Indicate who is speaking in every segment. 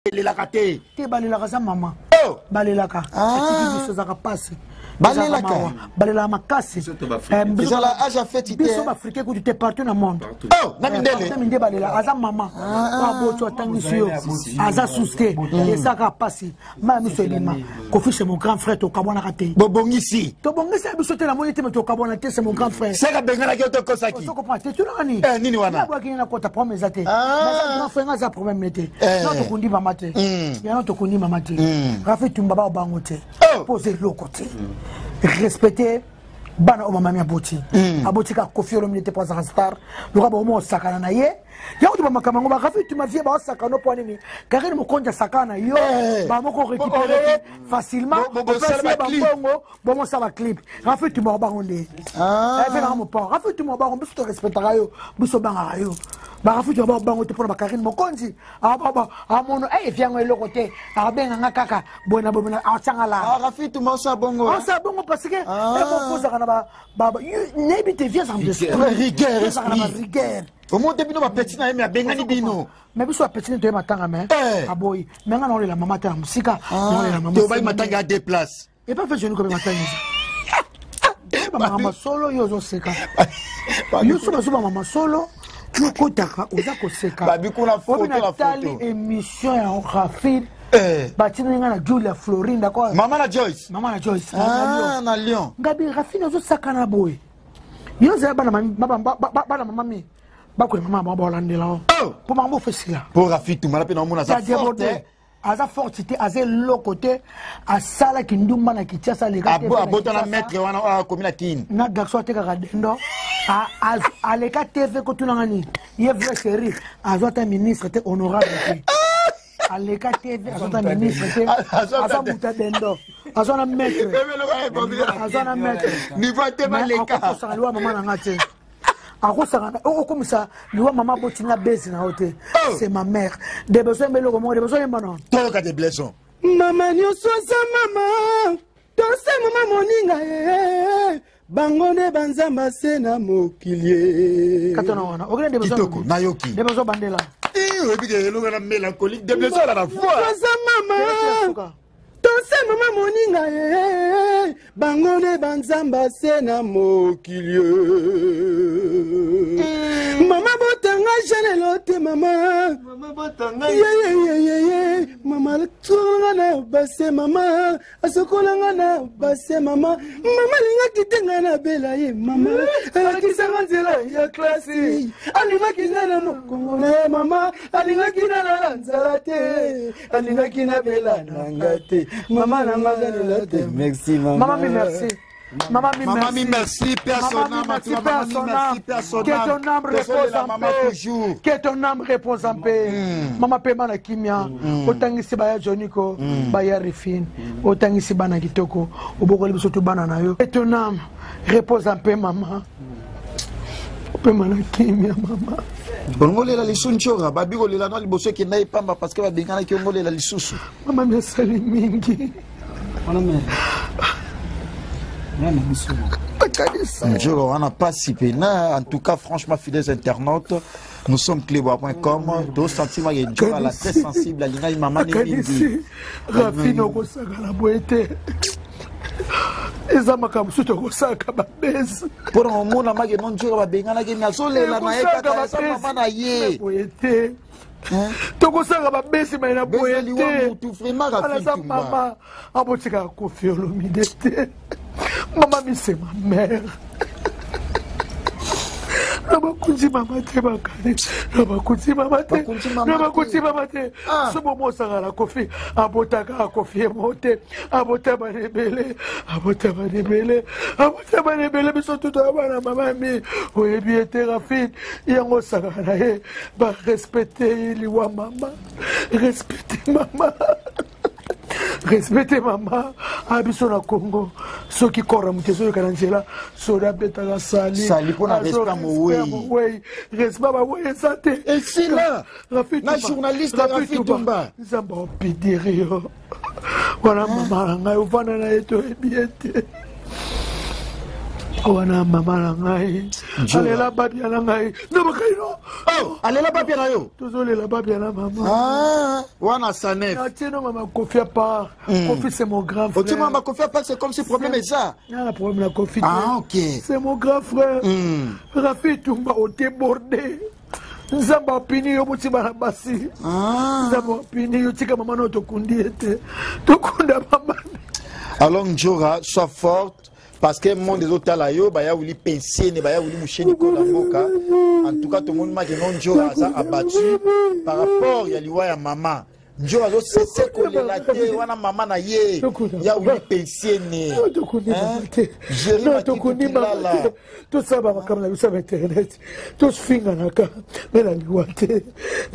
Speaker 1: balelaka te.
Speaker 2: Te balelaka sa mama.
Speaker 1: Oh.
Speaker 2: Balelaka. Ah. Biso zaka passe.
Speaker 1: Balelaka.
Speaker 2: Balelaka makasi.
Speaker 1: Biso la âge a fait ité.
Speaker 2: Biso africain ko tu partout dans le monde.
Speaker 1: Oh, na mindele.
Speaker 2: Na mindele balelaka asa mama. Ka bocho tangisiyo. Aza souste. Esaka passe. Ma miso elima. Kofi c'est mon grand frère to kabona kate.
Speaker 1: Bobongisi.
Speaker 2: To bongisi biso te la moyete me to kabona te c'est mon grand frère.
Speaker 1: C'est ka bengana ke to kosaki.
Speaker 2: Tu comprends? Tu nani?
Speaker 1: Nini wana.
Speaker 2: Ba kina ko ta promesse ate. Mais grand frère nga za problème nete. Non to kundi mama te. Ya non to kundi mama te. Rafi tumba ba bango te. Poser le côté. Respecter bana o mama mi aboti. Aboti ka Koffi Olomide pour sa star. Le rabo mo sakana na ye. Ya ko ba makamanga ba Rafi tu ma vie ba sakana po nini. Karine mo konja sakana yo. Ba mo ko récupérer facilement. Bon mo ça va clip. Rafi tu mo ba onde. Ah. Fait na mo pas. Rafi tu mo ba on biso respectera yo. Biso banga yo. Ba Rafi tu ba bango te pour ba Karine mo konji. Ah baba amono viens le côté. Ah benga ngakaka bona bona achangala.
Speaker 1: Ah Rafi tu mo sa bongo.
Speaker 2: Ah ça bongo parce que baba nebi te viens en
Speaker 1: rigueur
Speaker 2: rigueur.
Speaker 1: Au moins début no ba petit na me bengani bino.
Speaker 2: Mais biso petit to matanga mais aboy. Mais nga na la maman ta musika, na la maman.
Speaker 1: To ba matanga à deux places.
Speaker 2: Et pas fait genou comme matanga. Maman solo yo zo seka. Yo so maman solo. Tu kotaka oza ko seka.
Speaker 1: Ba biko la photo la
Speaker 2: photo. Émission en Rafid. Batina nga na Julia Florine d'accord.
Speaker 1: Maman na Joyce.
Speaker 2: Maman na Joyce.
Speaker 1: Ah na Lyon.
Speaker 2: Ngabi Rafid zo sakana boy. Yo za bana mama mi. Bakwe mama ba landela. Pour maman fesila.
Speaker 1: Pour Rafid tu mala pe na mona sa forte.
Speaker 2: Aza fortité aza lokote asala kindumba na kichasa le gate.
Speaker 1: Abota na maître wana komina kin.
Speaker 2: Na garçon te ka dendo. A le ka TV ko tunangani. Ye vrai chéri. Azota ministre te honorable. A le ka TV azota ministre te. Aza muta dendo. Azona maître. Azona maître.
Speaker 1: Niveau te maleka.
Speaker 2: Aza loi maman na ngate. Comme ça, maman botina base na hote. C'est ma mère. Des besoins mais le moment des besoins maintenant.
Speaker 1: Toi ka des blessons.
Speaker 2: Maman nyo soza maman. Danse maman moninga bangone banzamba sena mokilie. Katona wana. Ogene des besoins.
Speaker 1: Kitoko nayoki.
Speaker 2: Des besoins bandela.
Speaker 1: Oui, puis le gars mélancolique des blessons à la fois.
Speaker 2: Soza maman. Danse maman moninga bangone banzamba sena mokilie. Mama botanga jenelote mama. Mama botanga mama tunga na base mama asokolanga na base mama. Mama linga kitenga na bela ye mama. Alakisanga nzela ya klasi. Alinga kinana mokongole mama. Alinga kinana nzala te. Alinga kina bela nangate. Mama na maganelate. Merci maman. Maman merci. Maman
Speaker 1: merci, personne
Speaker 2: que ton âme repose en paix. Que ton âme repose en paix. Maman pema na kimia. Otangisi baya Joniko, baya Rifine. Otangisi bana kitoko. Obokoli bisoto bana na yo. Que ton âme repose en paix maman. Pema na kimia maman.
Speaker 1: Bongolela lisunchora, babi golela na liboso ki na ipamba parce que ba bengana ki ngolela lisusu.
Speaker 2: Maman me sali mingi. Maman
Speaker 1: on n'a pas si pena. En tout cas, franchement, fidèles internautes, nous sommes clébois.com. Deux sentiments, il y a une joie très sensible. La ligne maman n'est
Speaker 2: Rafino Kosaka la boîte. Eza makamu suto kosaka babese.
Speaker 1: Pour un monde, ma gueule non jour va bengana qui n'a solé la naïe kata sa maman na ye.
Speaker 2: Boîte. Tokosaka babese mais na boîte.
Speaker 1: Tu vraiment Rafino.
Speaker 2: Ala mama abotika Koffi Olomide. Maman, mais c'est ma mère. Nabakunzi mama te bakari. Nabakunzi mama te. Nabakunzi mama te. Sobo mo sangala Koffi. Abotaka Koffi mote. Abota banebele. Abota banebele. Abota banebele biso tout abana mama mi. Oyebi ete Rafid. Yango sangala ye. Ba respecter liwa mama. Respecter mama. Respectez maman, abisso na Congo, ceux qui corrent muteso kananjela, soda betala sali.
Speaker 1: Sali pour la respect mo
Speaker 2: oui. Respect ba oui santé.
Speaker 1: Et si là, la journaliste Rafid Tumba.
Speaker 2: Zamba opidirio. Voilà maman nga ufana na eto ebiete. wana mama na ngai alela babia na ngai no bakaino
Speaker 1: alela babia na yo
Speaker 2: tozolela babia na mama
Speaker 1: wana Sanef
Speaker 2: tiens mama Kofi à part Kofi c'est mon grand frère
Speaker 1: tu mama Kofi à part c'est comme si problème est ça
Speaker 2: le problème la Kofi
Speaker 1: ok
Speaker 2: c'est mon grand frère Rafi Tumba au débordé Nzamba pini yo mutima na basi Nzamba pini yo tika mama no tokundi ete tokunda mama
Speaker 1: alors Njora sois forte parce que monde des autres là yo ba ya wuli penser ne ba ya wuli musheni ko mboka en tout cas tout le monde m'a dit non Njora a abattu par rapport ya liwa ya mama Njora zo c'est ko le laté wana mama na ye ya wuli penser ne
Speaker 2: Jérémy tokundi mama tout ça ba comme la sur internet tout finga naka mais la liwate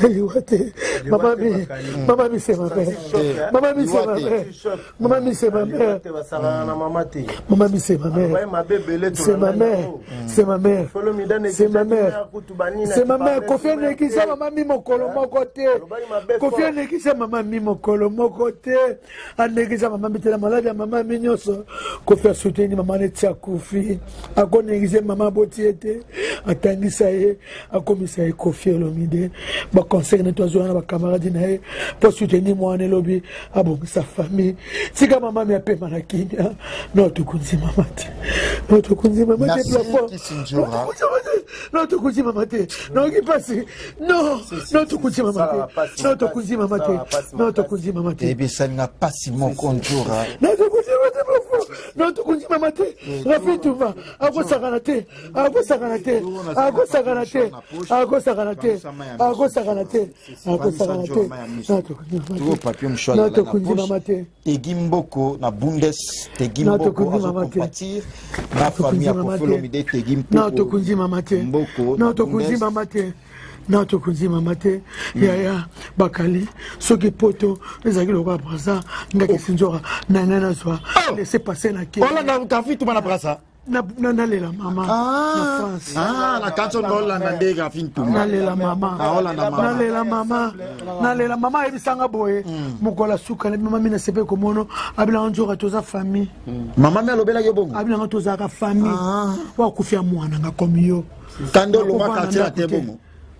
Speaker 2: mama mi c'est ma mère mama mi c'est ma mère mama mi c'est ma mère mama mi c'est ma mère c'est ma mère c'est ma mère c'est ma mère c'est ma mère Kofi nekisa mama mi mokolo moko te Kofi nekisa mama mi mokolo moko te anekisa mama mi te la malade mama mi nyoso Kofi a soutenu mama ne tia Kofi akonekisa mama botiete atangisa ye akomisa ye Kofi Olomide ba conseil ne tozo na ba camarade na ye pour soutenir moi ne lobby abongi sa famille sika mama mi ape manakinya no tukunzi mama te no tukunzi mama te plafond no tukunzi mama te no qui passe non no tukunzi mama te no tukunzi mama te no tukunzi mama te
Speaker 1: et bien ça n'a pas si mon Njora
Speaker 2: no tukunzi mama te plafond no tukunzi mama te Rafi Tumba ako sakanate ako sakanate ako sakanate ako sakanate ako sakanate ako sakanate
Speaker 1: tu papier mchoa na poche Tegimboko na Bundes Tegimboko azokompatir na famille a Kofi Olomide Tegimboko
Speaker 2: na tokunzi mama te na tokunzi mama te na tokunzi mama te yaya bakali soki poto ezaki lokwa brasa ngaki sinjora na nana zwa laisser passer na ke
Speaker 1: ola na utafi tu bana brasa
Speaker 2: na lela mama na France
Speaker 1: na kanso nola na ndega fintu
Speaker 2: na lela mama
Speaker 1: ola na mama
Speaker 2: na lela mama na lela mama ebisanga boye mukola suka na mama mina sepe komono abila njoka toza famille
Speaker 1: mama mi alobela yo bongo
Speaker 2: abila toza ka famille wa kufia mwana nga komi yo
Speaker 1: kando lo makatira te bongo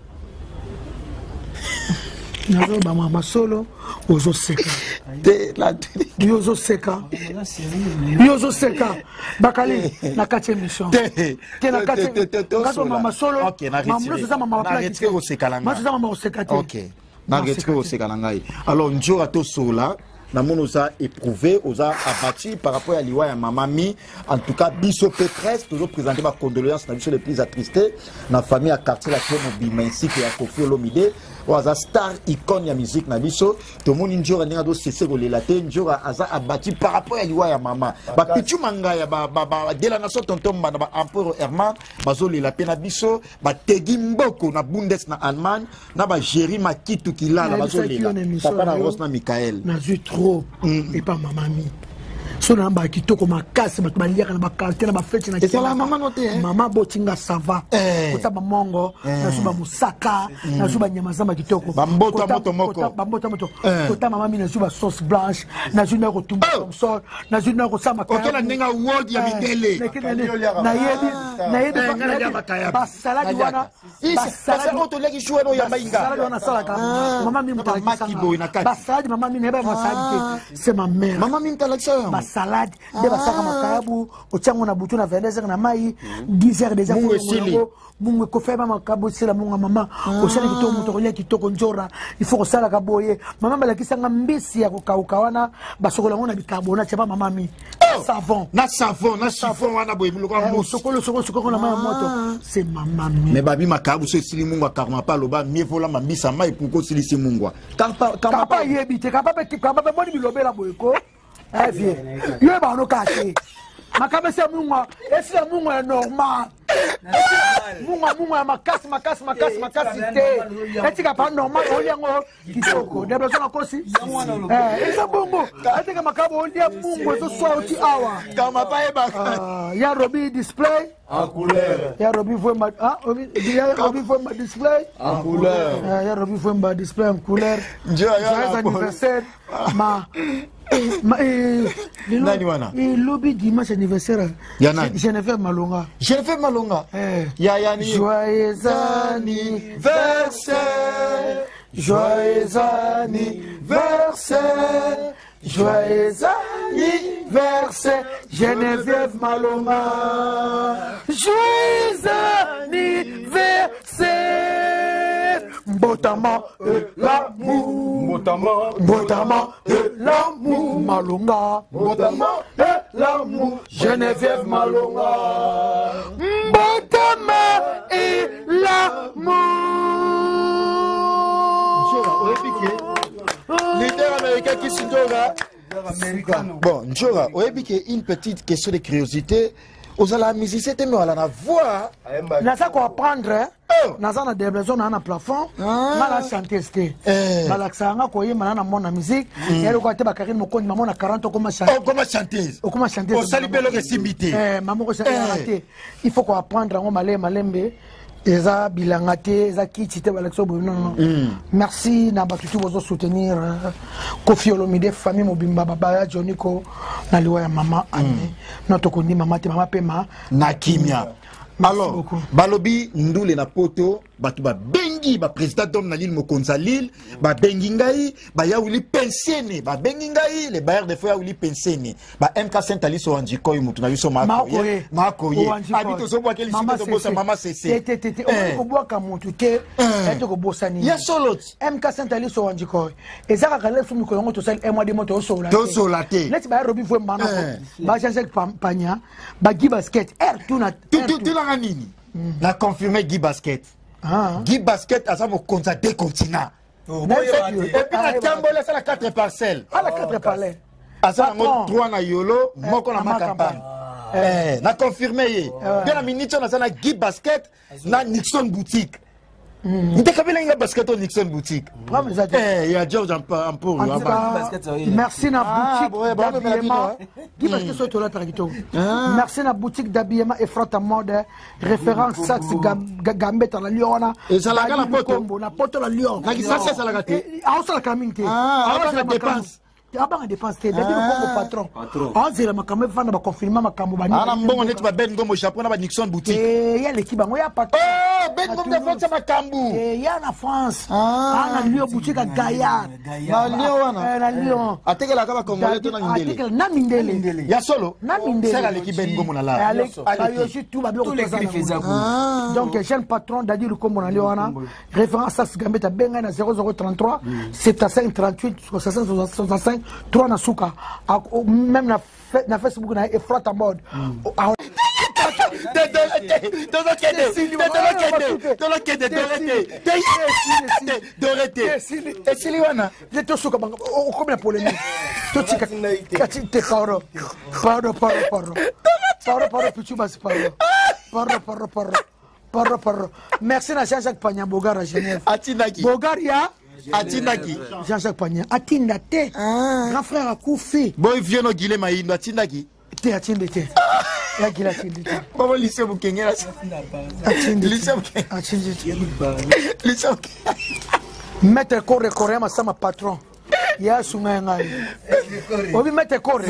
Speaker 2: nazo ba mama solo ozo seka
Speaker 1: de la
Speaker 2: yozo seka bakali na kache mission ke na kache ngato mama solo mama zo mama
Speaker 1: na retire au sekalanga
Speaker 2: mama zo mama au sekate
Speaker 1: OK na retire au sekalanga alors Njora to sola na mono za éprouvé oza abattu par rapport à liwa ya mama mi en tout cas biso Pétresse toujours présenter ma condoléance na biso les plus attristés na famille à quartier la Mobima ainsi que ya Kofi Olomide oza star icône ya musique na biso to moni Njora ninga do cesser kolela te Njora aza abattu par rapport à liwa ya mama ba pichu manga ya ba de la nation tonton ba empereur Herman bazo lela pe na biso ba Tegimboko na Bundes na Allemagne na ba Jérémy Makitu kilala bazo lela papa na Rose na Michael
Speaker 2: na et pas maman mi so na ba kitoko makasi bato baliaka na bakartier na bafete na
Speaker 1: la maman noté
Speaker 2: mama botinga sava kota bamongo na suba musaka na suba nyama zamba kitoko
Speaker 1: bambota moto moko
Speaker 2: bambota moto kota mama mi na suba sauce blanche na juna ko tumba comme ça na juna ko sama
Speaker 1: ka okela nenga word ya midele
Speaker 2: na yebi ba salade wana
Speaker 1: ba salade moto leki choueno ya mainga
Speaker 2: salade wana salaka mama mi mtalaki ba salade mama mi neba ma salade c'est ma mère
Speaker 1: mama mi mtalaki
Speaker 2: salade de basaka makabu ochango na butu na vendeza na mai 10 heures déjà mungu kofeba makabu sila mungu mama osala kitoko mutokolia kitoko Njora il faut osala kaboye mama balakisanga mbisi ya kokauka wana basokola ngona bikabona chapa mama mi savon
Speaker 1: na chiffon wana boye muloko mbusu
Speaker 2: sokolo na mai moto c'est mama mi
Speaker 1: mais babi makabu so sili mungu akarma pa loba mieux vola mambisa mai pour ko sili si mungu
Speaker 2: kapa yebite kapa boni bilobela boyeko vie yo ba no kate makabe se munwa esi la munwa ya normal munwa makasi te etika pa normal oliango kitoko de besoin kosi esa bongo etika makabo olia mungu zo so oti awa
Speaker 1: kama pa eba
Speaker 2: ya Robi display
Speaker 3: en couleur
Speaker 2: ya Robi voit ma display
Speaker 3: en couleur
Speaker 2: ya Robi voit ma display en couleur joyeux anniversaire ma
Speaker 1: Nani wana?
Speaker 2: Lobby dimanche anniversaire. Geneviève Malonga.
Speaker 1: Geneviève Malonga. Yani.
Speaker 2: Joyeux anniversaire. Joyeux anniversaire. Joyeux anniversaire, Geneviève Malonga. Joyeux anniversaire. Botama et l'amour. Botama et l'amour. Malonga. Botama et l'amour. Geneviève Malonga. Botama et l'amour.
Speaker 1: Leader américain qui s'indora. Bon, Njora, une petite question de curiosité. Aux la musicien, tu as la voix.
Speaker 2: Nasa ko apprendre. Nasa na déblation na plafond. Mala chanter c'était. Mala sanga ko yema na mona musique. Yero ko te bakari mo ko maman na 40 ans comment chanter.
Speaker 1: Comment chanter?
Speaker 2: Comment chanter?
Speaker 1: Au salibelo que simité.
Speaker 2: Maman ko chanter. Il faut ko apprendre ngo malembe. Eza bilangate, eza kitite balexo non. Merci na batutu bozo soutenir Kofi Olomide famille mobimba baba Joniko na liwa ya mama Anne. Notre kondi mama te mama pema
Speaker 1: na kimia. Alors, balobi ndule na poto batu ba bengi ba président d'homme na l'île Mokonza Lille ba bengi ngai ba ya wili pensione ba bengi ngai les bailleurs de feu ya wili pensione ba MK Saint Ali so anjiko mutu na biso makoye habito so bwa keli site to bosa mama cc
Speaker 2: tete o bwa ka mutu ke eto ko bosa ni
Speaker 1: ya solot
Speaker 2: MK Saint Ali so anjiko ezaka kale fu miko ngo to sel e mwa de moto so la te let ba robi fu mbana ba changer panya ba gi basket tu na
Speaker 1: nini na confirmé Guy Basket. Guy Basket a ça mon compte deux continents. Et puis la Tambola c'est la 4 parcelles.
Speaker 2: Ah la 4 parcelles.
Speaker 1: À ça mon 3 na yolo, moko na ma campagne. Na confirmé. Bien la minute on a ça na Guy Basket na Nixon boutique. N'était pas bien basket au Nixon boutique. Il y a George Ampour.
Speaker 2: Merci na boutique d'habillement. Guy Basket sur toilette ragito. Merci na boutique d'habillement et frotte à mode référence Sax Gambetta la Liona.
Speaker 1: Et ça la gala
Speaker 2: la poto la Lion.
Speaker 1: La ça c'est la gâté.
Speaker 2: Ah ça la caminte.
Speaker 1: Ah la dépense.
Speaker 2: Abanga dépense te d'ailleurs le patron azela makambo vanda ba confirmer makambo bani
Speaker 1: ana mbongo net ba ben ngombo Japon na ba Nixon boutique
Speaker 2: ya l'équipe bango ya patron
Speaker 1: ben ngombo de France makambo
Speaker 2: ya na France ana Lyon boutique à Gaillard
Speaker 1: na Lyon wana
Speaker 2: na Lyon
Speaker 1: atekela ka ba congolais to na mindele
Speaker 2: atekela na mindele
Speaker 1: ya solo
Speaker 2: na mindele
Speaker 1: c'est l'équipe ben ngombo na la
Speaker 2: ayoshi tout ba tous les donc jeune patron d'Adi le kombo na Lyon wana référence à Gambetta benga na 0033 75 38 65 3 na suka même na Facebook na efrata mode merci na Jean-Jacques Pagna Bogar à Genève Bogaria
Speaker 1: Atindaki
Speaker 2: Jean-Jacques Pagna Atindate grand frère a Koufi
Speaker 1: boy vieno gile maindo Atindaki
Speaker 2: te atindete ya gila atindete
Speaker 1: baba lycée bukengera lycée
Speaker 2: mettre corre ma sama patron ya sunga ngai obi mettre corre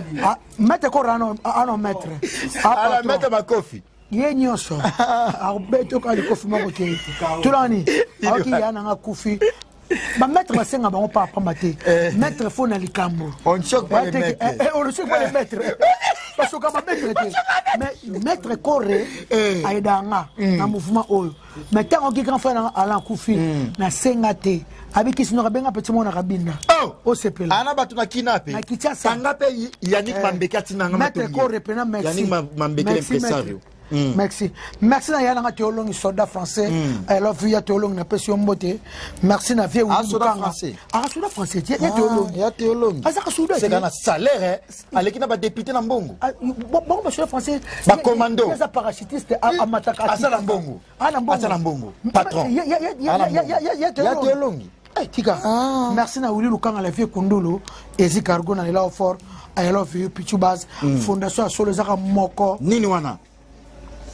Speaker 2: ano mettre
Speaker 1: ala mettre ma coffee
Speaker 2: ye nyoso abeto ka le kofi moko te tulani aki yana nga kufi ba maître basenga bango pa pamba te maître fo na likambo
Speaker 1: on choque pas les maîtres
Speaker 2: on ne choque pas les maîtres parce que ba maître te mais maître coré aidanga na mouvement oyo mais tant ki grand frère ala kufi na senga te abiki sino benga petit mona kabinda o sepela
Speaker 1: ana batu na kinape
Speaker 2: na kichasa
Speaker 1: sangape Yannick Mambeka tinanga
Speaker 2: maître coré pena merci
Speaker 1: Yannick Mambeka l'impresario.
Speaker 2: Merci. Merci na yana théologue soldat français. Alors via théologue na passion mbote. Merci na vie
Speaker 1: ou soldat français.
Speaker 2: Ah soldat français. Il y a théologue.
Speaker 1: Il y a théologue.
Speaker 2: Ah ça soldat.
Speaker 1: C'est dans salaire avec na ba député na mbongo.
Speaker 2: Bon soldat français.
Speaker 1: Ba commando.
Speaker 2: Il y a parachutiste à Mataka.
Speaker 1: Ah ça na mbongo. Ah na mbongo. Patron. Il y a théologue.
Speaker 2: Tika. Merci na Willy Lukanga la vie Kundulu. Ezi Cargo na la fort. I love you Pichubaz. Fondation Solo Zaka Moko.
Speaker 1: Nini wana.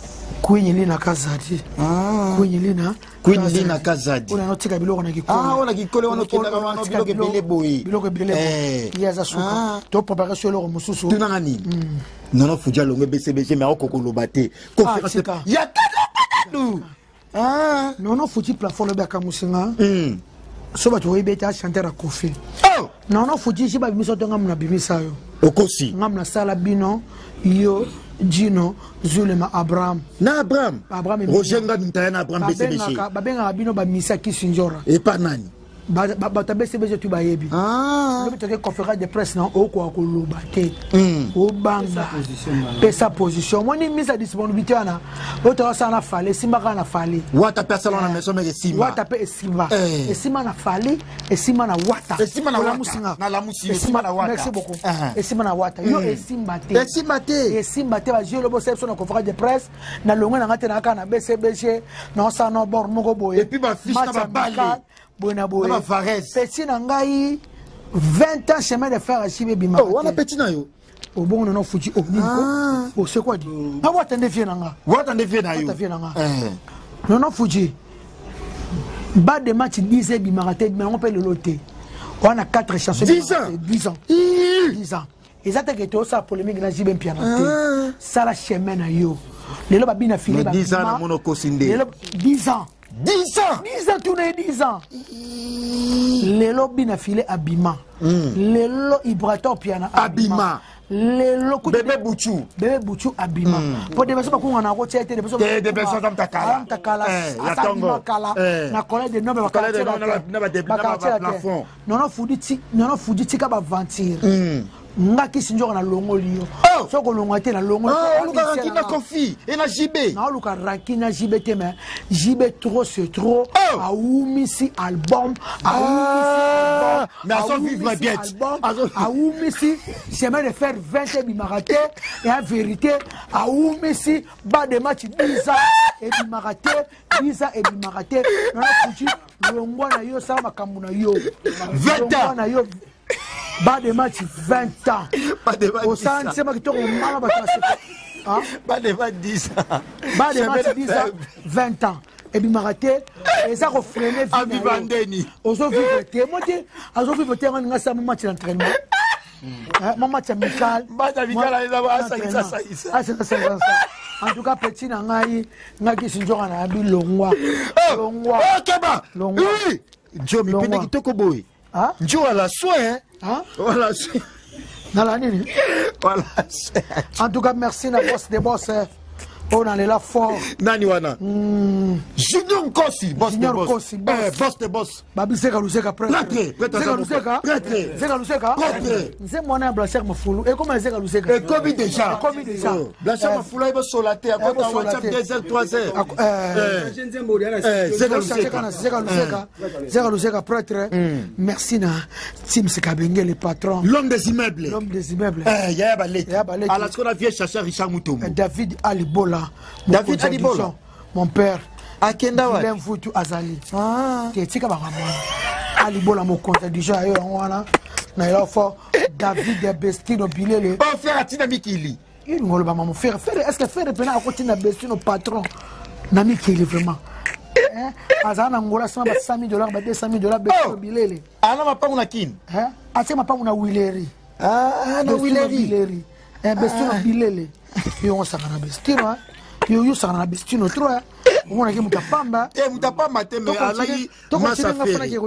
Speaker 2: Queen Lina Kazadi. Queen Lina
Speaker 1: Kazadi.
Speaker 2: On a noté que biloko na kikolo.
Speaker 1: On a kikolo on a biloko belé boy.
Speaker 2: Biloko belé. Yaza suka. To préparer sur le mususu.
Speaker 1: Tu n'as ni. Non faut déjà longue BCBG mais okoko lobate. Conférence. Ya kadou.
Speaker 2: Non faut plafond le baka musinga. So ba to beta chanter à Kofi. Non faut dire si ba bimiso to ngamna bimisa yo.
Speaker 1: Okosi.
Speaker 2: Ngamna sala bino yo Gino Zulema Abraham.
Speaker 1: Na Abraham. Roger Ngabintana Abraham BCBG.
Speaker 2: Babenga bino ba misa kisinjora.
Speaker 1: Et pas nani.
Speaker 2: Bata BCBG tu bayebi. Le but conférence de presse na oko ko lobate. O banga. Pesa position. Moni mise disponibilité na. Oto sana fale simba kana fale.
Speaker 1: Wata personne na maison mais simba.
Speaker 2: Wata pe simba. Et simba na fale et simba na wata.
Speaker 1: Et simba na wata. Na la musinga simba na wata.
Speaker 2: Merci beaucoup. Et simba na wata. Yo et simba te.
Speaker 1: Et simba te.
Speaker 2: Et simba te ba jeu le boss na conférence de presse na longa na ngate na kana BCBG na sa no bor moko boye.
Speaker 1: Et puis ba fiche na ba balle.
Speaker 2: Bona boye. Petit nangai 20 ans chemin de fer à Chibé Bima.
Speaker 1: Oh, on a petit na yo.
Speaker 2: Au bon non foutu au niko. Oh c'est quoi dit? Ah what en devient nanga.
Speaker 1: What en devient na yo.
Speaker 2: Non foutu. Bas de match 10 et Bimarate mais on peut le loter. On a 4 chansons.
Speaker 1: 10 ans.
Speaker 2: 10 ans. 10 ans. Et ça que tout ça polémique na Chibé piano. Ça la chemin na yo. Les loba bina filé ba.
Speaker 1: 10 ans na monoko sindé.
Speaker 2: 10 ans.
Speaker 1: 10 ans.
Speaker 2: 10 ans, tourné 10 ans. Lelo bina filé Abima. Lelo Ibrator piana
Speaker 1: Abima.
Speaker 2: Lelo
Speaker 1: Bébé Bouchou
Speaker 2: Abima. Pour des personnes qui ont un routier, des personnes
Speaker 1: comme Takala.
Speaker 2: La Tongo. Na collègue de noms non faut dire ka ba ventir. Ngaki sinjora na longo liyo. Soko longo te na longo.
Speaker 1: Luka rakina Kofi et na JB.
Speaker 2: Na luka rakina JB te mais JB trop c'est trop. Aoumisi album.
Speaker 1: Mais à son vivre bien.
Speaker 2: Aoumisi chemin de faire 20 bimarate et en vérité Aoumisi bas de match 10 ans et bimarate 10 ans et bimarate. Na fuji longo na yo sa makambu na yo.
Speaker 1: 20 ans
Speaker 2: na yo. Bas de match 20 ans. Au sein, c'est moi qui tourne mal.
Speaker 1: Bas de match 10 ans.
Speaker 2: Bas de match 10 ans, 20 ans. Et puis, Maraté, et ça, on freine.
Speaker 1: À Vivandeni.
Speaker 2: Aux autres, moi, je vais voter un match d'entraînement. Mon match amical. En tout cas, petit, Naki Sinjora na Abi Longwa.
Speaker 1: Longwa. Keba. Oui. Joe, mi pende ki toko boy. Joe à la soin. Voilà.
Speaker 2: Voilà. En tout cas, merci na boss des boss. On est là fort.
Speaker 1: Nani wana. Junior Kosi, boss de boss. Boss de boss.
Speaker 2: Babi Zeka Luseka prêtre.
Speaker 1: Zeka
Speaker 2: Luseka. C'est mon nom Blacher Mafoulou. Et comment Zeka Luseka?
Speaker 1: Et comme déjà. Blacher Mafoulou il va solater à côté WhatsApp 2h 3h.
Speaker 2: Zeka Luseka prêtre. Merci na Tim Sekabenge le patron.
Speaker 1: L'homme des immeubles. Ya balé. À la qu'on a vieux chercher Richard Mutombo.
Speaker 2: David Alibola.
Speaker 1: David Alibola,
Speaker 2: mon père.
Speaker 1: Akenda wa.
Speaker 2: L'enfoutu Azali. Tika ba Alibola mon contradiction ayo wana. Na yo fo David Bestino Bilele.
Speaker 1: Oh frère Atina Mikili.
Speaker 2: Il ngolo ba mon frère. Est-ce que frère pena akotina Bestino patron na Mikili vraiment. Azana ngola sama ba $100,000 ba $200,000 Bestino Bilele.
Speaker 1: Ana mapa una kin.
Speaker 2: Ati mapa una Wileri.
Speaker 1: Na Wileri.
Speaker 2: Bestino Bilele. Yo on sakana Bestino yo sakana Bestino trop on a qui mutapamba
Speaker 1: mutapamba te me alai masa feri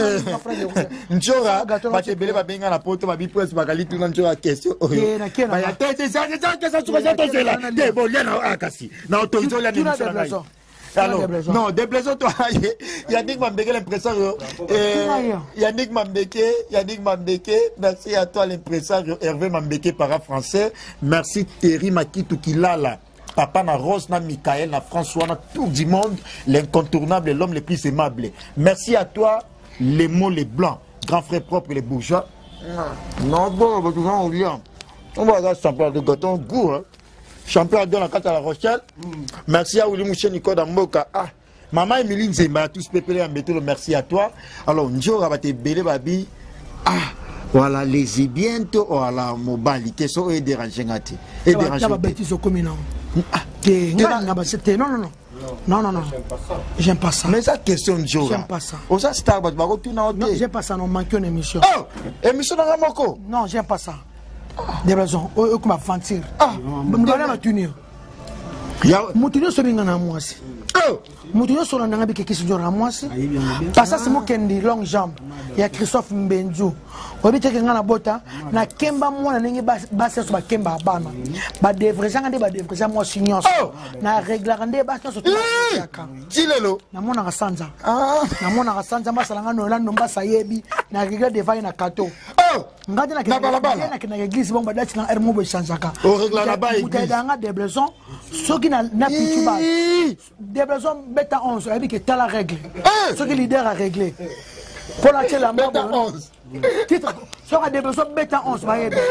Speaker 1: njora batebele babenga na poto babi presse bakali tuna njora question oyo ba ya tete ça suka to zela te bolena akasi na autorité la ni. Alors, non, des blessures, toi, Yannick Mambeke, l'impresario. Yannick Mambeke, merci à toi, l'impresario. Hervé Mambeke, para-français. Merci, Terry Makitou Kilala. Papa na Rose, na Michael, na François, na tout du monde, l'incontournable, l'homme le plus aimable. Merci à toi, les mots, les blancs, grand frère propre, les bourgeois. Non, bon, on vient. On va regarder champion de gâteau, goût, hein. Champion de la carte à La Rochelle. Merci à Willy Mouché Nico Damboka. Maman Emilie Nzemba, tous pépélés en béton, merci à toi. Alors, Njora va te bélé babi. Voilà, les bientôt, voilà, mobile, qui sont dérangés. Et dérangés.
Speaker 2: Non. J'aime pas ça.
Speaker 1: Mais ça question de jour.
Speaker 2: J'aime pas ça.
Speaker 1: On ça star ba ko tuna
Speaker 2: Non, j'aime pas ça, non, manqué une émission.
Speaker 1: Oh, émission na moko.
Speaker 2: Non, j'aime pas ça. Des raisons. Comme aventure. Nous allons tenir. Moutinho sur l'ingana moi aussi. Moutinho sur l'ingana bi keki sur moi aussi. Parce que c'est moi qui ai long jambe. Il y a Christophe Mbenzu. Obite ke ngana bota na kemba mwana ndenge basa so ba kemba bana. Ba devre zanga de ba devre za moi signos. Na règle ngande basa so yaka.
Speaker 1: Tilelo.
Speaker 2: Na mona ka sanza. Na mona ka sanza masala ngano lando mbasa yebi na règle de vai na kato. Ngade na na église bon ba dati na ermo bo sanzaka.
Speaker 1: O règle na ba église.
Speaker 2: Mutadanga de blessons. Soki na pituba. De blessons beta 11 abi ke tala règle. Soki leader a réglé. Pour la télé, bêta 11. Titre, sur des besoins bêta 11,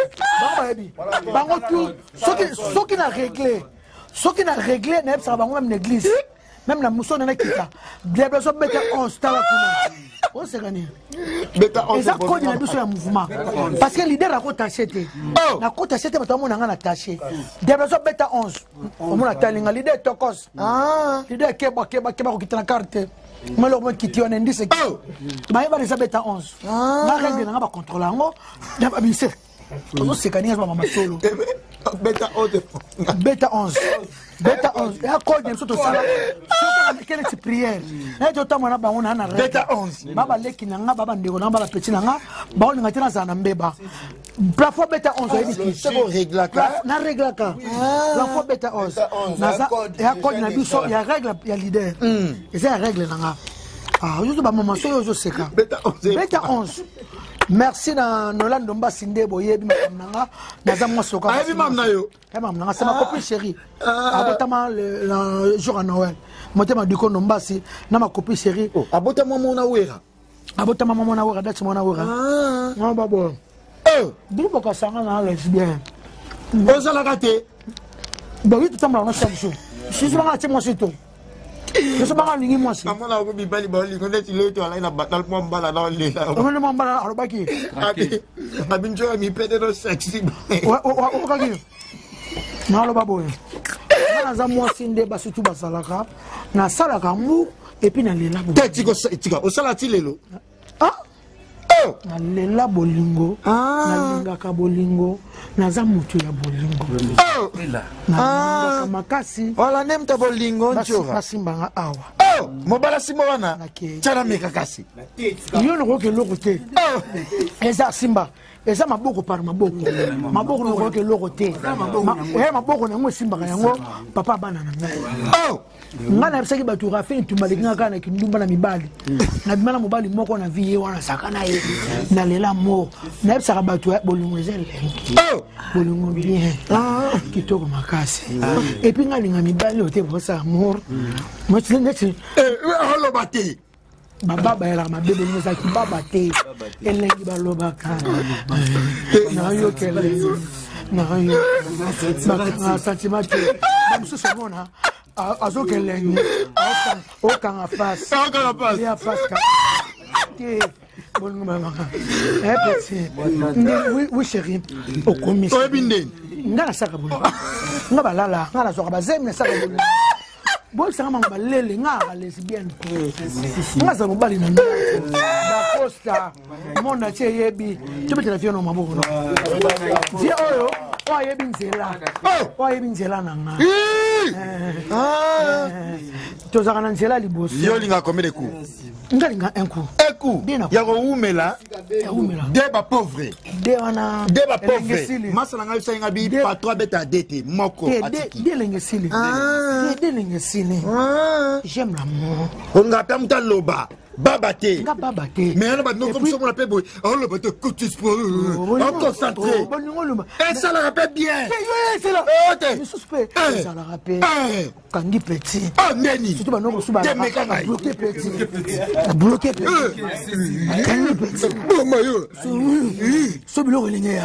Speaker 2: ce qui n'a réglé, ça va même l'église, même la mousson de l'église. Des besoins bêta 11, t'as la on s'est gagné. Bêta 11. Et ça, quand il a sur le mouvement. Parce que l'idée, la côte acheté. La côte acheté, mais tout le monde a attaché. Des besoins bêta 11. On m'a attaché. L'idée est tocos. L'idée est keba, qui est la carte. Mais le qui tient un indice, mais il va les bêta 11. Ma règle n'a pas contrôlé. C'est gagné, solo. Bêta 11. Bêta 11. Bêta 11. Et à quoi de surtout ça? Quelle est prière? Et tout le temps, on a bêta 11. Baba leki nanga, baba ndego nanga, la petite nanga, baba on a tiré ça nambeba. Plafond bêta 11.
Speaker 1: C'est bon règle là.
Speaker 2: Na règle là. Plafond bêta 11. Et à quoi de ça? Il y a règle, il y a leader. Et c'est la règle nanga. Ah, je sais pas maman, je sais quoi. Bêta 11. Merci na Nolando Mbasinde boyebi mamnanga naza mwa soka.
Speaker 1: Ayebi mamna yo.
Speaker 2: Mamnanga c'est ma copine chérie. Abotama le jour à Noël. Motema diko Mbasi na ma copine chérie.
Speaker 1: Abotama mona wera.
Speaker 2: Abotama mona wera dati mona wera. Non babo. Duko ka sanga na lesbien.
Speaker 1: Ozala kate.
Speaker 2: Ba oui tout en chaque jour. Je suis pas moi c'est tout. Je suis pas lingi moi.
Speaker 1: Amona ko bibali ba lingo ndeti leto ala ina batal mo mbala na lela.
Speaker 2: On mo mbala arobaki.
Speaker 1: Abinjo mi pede no sexy.
Speaker 2: O kaki. Na lo babo. Na za moi sinde basutu basalaka. Na salaka mu et puis na lela.
Speaker 1: Tika osala ti lelo.
Speaker 2: Na lela bolingo. Na linga ka bolingo. Na za mutu ya bolingo. Na makasi.
Speaker 1: Wala nemta bolingo nchora.
Speaker 2: Basimbanga awa.
Speaker 1: Mobala simo wana. Chana meka kasi.
Speaker 2: Yo no ke lokote. Eza simba. Eza maboko par maboko. Maboko no ke lokote. Maboko na ngo simba yango papa bana na ngai. Ngana bisaki batu rafini tumalinga kana kindumba na mibali. Na bimana mobali moko na vie wana sakana ye. Na lela mo. Na bisaka batu bolingo ezele. Bolingo bien. Kitoko makasi. Et puis ngalinga mibali ote bosa amour. Moi tu n'es
Speaker 1: holo bate.
Speaker 2: Baba era mabebe neza ki baba te. Elengi baloba kana. Na yo kele. Na yo. Ba sentiment que bamuso semona. Azo kelengi. Aucun face.
Speaker 1: Aucun face.
Speaker 2: Il y a face. Bon maman. Petit. Oui chérie. Au commis. Ngana saka bolo. Ngaba lala, ngana soka bazemi saka bolo. Bon saka manga lele ngaba lesbienne. Ngaza mobali na nda. Ba costa. Mona che yebi. Tubete la fio no maboko no. Dia oyo, o yebi nzela. O yebi nzela nanga. Tozaka na nzela liboso.
Speaker 1: Yo linga combien de coups?
Speaker 2: Ngalinga un coup.
Speaker 1: Un coup. Ya ko umela. Deba pauvre. Deba pauvre. Masala nga bisa nga bi patro beta dete moko atiki.
Speaker 2: Delengesili. Delengesili. J'aime l'amour.
Speaker 1: On nga pamta loba. Babate. Mais on va nous comme ça on l'appelle boy. On le bate coutus pour on concentré. Et ça le rappelle bien.
Speaker 2: C'est là. Je suspect. Ça le rappelle. Kangi petit.
Speaker 1: Oh neni.
Speaker 2: Surtout ba no suba. Bloqué petit. Bloqué petit. Kangi petit.
Speaker 1: Oh mayo.
Speaker 2: So bilo relinga.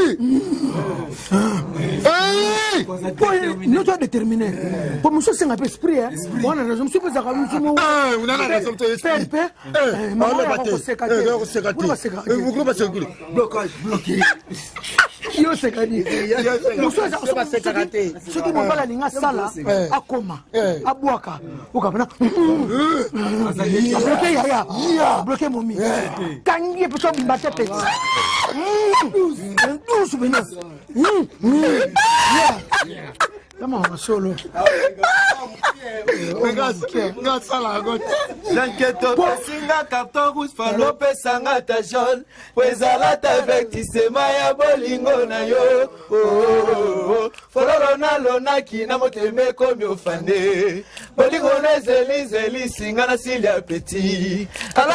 Speaker 2: Nous sommes déterminés. Pour nous c'est un peu esprit hein. On a raison, c'est pas ça comme
Speaker 1: on a raison de esprit. On va battre. Vous bloqué.
Speaker 2: yo sekani soki mobala alinga sala akoma abwaka okabana bloke yaya bloke momi kangi ye peso mbate peti douce bena Comment solo?
Speaker 3: J'inquiète pas, singa carton rouge, falope sanga ta jaune. Wezala ta vectissement ya bolingo na yo. Fololo na lona ki na moteme komi ofande. Bolingo na zeli singa na silia petit.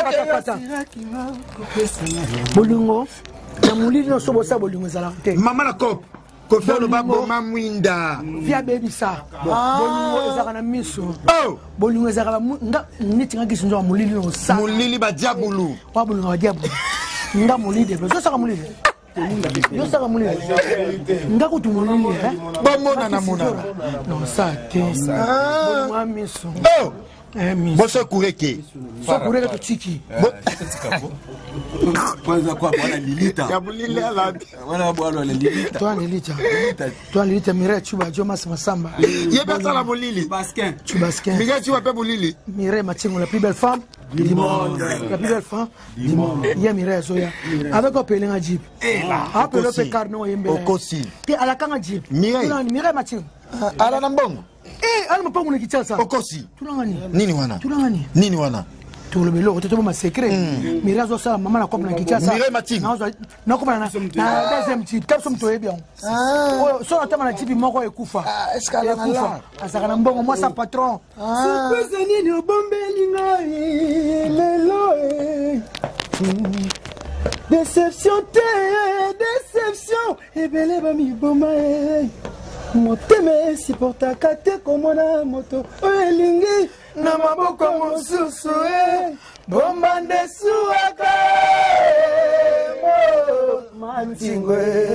Speaker 2: Bolingo, na mulili no sobo sa bolingo zala te.
Speaker 1: Mama na kop. Kofelo babo mamwinda
Speaker 2: via baby sa bolingo ezaka na miso bolingo ezaka nga nitinga kisinzo mulili no sa
Speaker 1: mulili ba diabulu
Speaker 2: wa bolingo ba diabulu nga mulili de zo saka mulili yo saka mulili nga kutu mulili
Speaker 1: bomona na mona
Speaker 2: no sa te bolingo miso
Speaker 1: boso kureke
Speaker 2: so kureke to chiki
Speaker 3: kwanza kwa bwana Lilita
Speaker 1: ya bulile alabi
Speaker 3: wana bwana Lilita
Speaker 2: toi Lilita mire chuba joma masamba
Speaker 1: yeba sala bulili
Speaker 3: baskin
Speaker 2: chubaskin
Speaker 1: mige chuba pe bulili
Speaker 2: mire machingo la plus belle femme du monde la plus belle femme du monde ya mire zoya avec un pelinga jeep apelo pe carno yembe
Speaker 1: okosi
Speaker 2: te alakanga jeep mire machingo
Speaker 1: ala na mbongo
Speaker 2: ala mapango nikitasa
Speaker 1: okosi
Speaker 2: tulangani
Speaker 1: nini wana
Speaker 2: tout le monde tout ma secret mirazo ça maman na comme na kikasa
Speaker 1: mire matin
Speaker 2: na comme na deuxième type comme ça mtoye bien so na tama na type moko ekufa escala na asaka na mbongo moi sa patron surprise nini obombeli ngai lelo déception ebele ba mi boma moteme supporta kate komona moto elingi na maboko mosusu bomba ndesuaka mantingo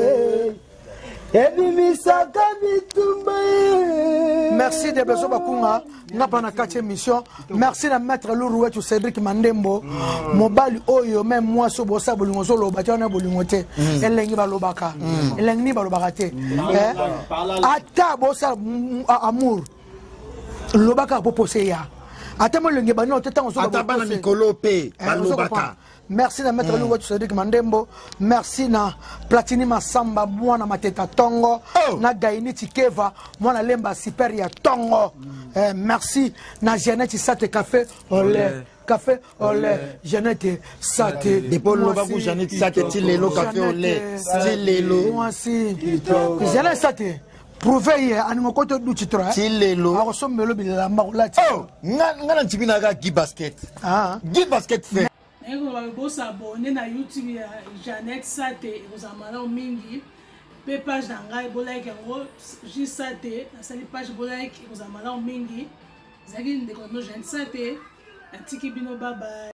Speaker 2: ebimisaka bitumba. Merci de beso bakunga ngapa na kati émission. Merci na maître Lourouet to Cédric Mandembo mobali oyo même moi so bosa bolingo so lo batana bolingo te elengi balobaka elengi balobaka te ata bosa amour lobaka popose ya ata mo lengi bano te tango so
Speaker 1: ata bana mikolo pe balobaka.
Speaker 2: Merci na maître Lourouet to Cédric Mandembo. Merci na Platini Masamba mwana mateta tongo na Gaini Tikeva mwana lemba super ya tongo. Merci na Jeannette Sate café olé Jeannette Sate
Speaker 1: depuis le babu Jeannette Sate tilelo café olé tilelo
Speaker 2: moi si Jeannette Sate prouver hier animo koto du chitra
Speaker 1: tilelo
Speaker 2: akosomelo bilamba ulati
Speaker 1: ngana ntibina ga gi basket fait
Speaker 4: vous abonnez na YouTube ya Jeannette Sate vous amala mingi pe page d'angai bolike yango J Sate na sali page bolike vous amala mingi zaki ndeko no Jeannette Sate atiki bino baba.